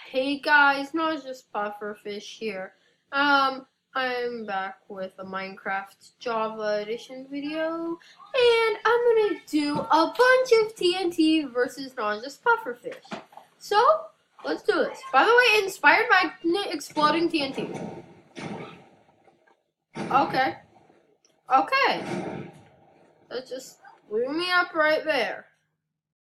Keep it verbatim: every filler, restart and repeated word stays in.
Hey guys, not just pufferfish here. Um, I'm back with a Minecraft Java Edition video, and I'm gonna do a bunch of T N T versus not just pufferfish. So, let's do this. By the way, inspired by exploding T N T. Okay. Okay. That just blew me up right there.